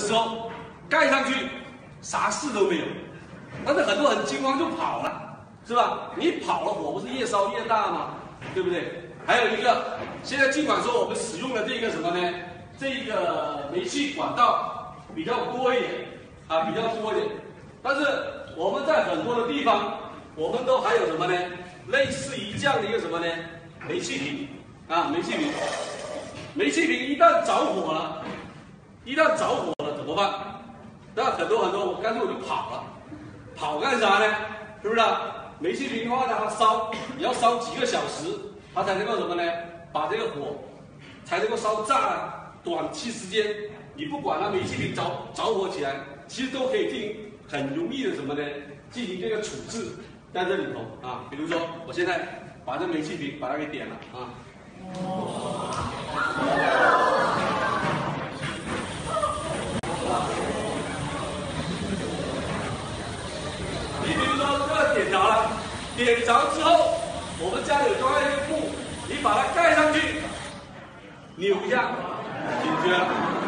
时候盖上去啥事都没有，但是很多人惊慌就跑了，是吧？你跑了，火不是越烧越大吗？对不对？还有一个，现在尽管说我们使用的这个什么呢？这个煤气管道比较多一点啊，比较多一点，但是我们在很多的地方，我们都还有什么呢？类似于这样的一个什么呢？煤气瓶啊，煤气瓶。煤气瓶一旦着火了，怎么办？那很多，干脆我就跑了，跑干啥呢？是不是啊？煤气瓶的话呢，它烧，你要烧几个小时，它才能够什么呢？把这个火才能够烧炸啊。短期时间，你不管它煤气瓶着火起来，其实都可以很容易的什么呢？进行这个处置在这里头啊。比如说，我现在把这煤气瓶把它给点了啊。你比如说这个点着了，点着之后，我们家里有装在一个布，你把它盖上去，扭一下，解决了。